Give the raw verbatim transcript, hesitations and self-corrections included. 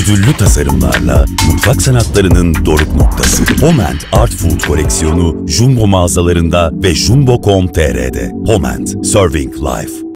Ödüllü tasarımlarla mutfak sanatlarının doruk noktası. Homent Art Food koleksiyonu Jumbo mağazalarında ve jumbo nokta com nokta tr'de. Homent, Serving Life.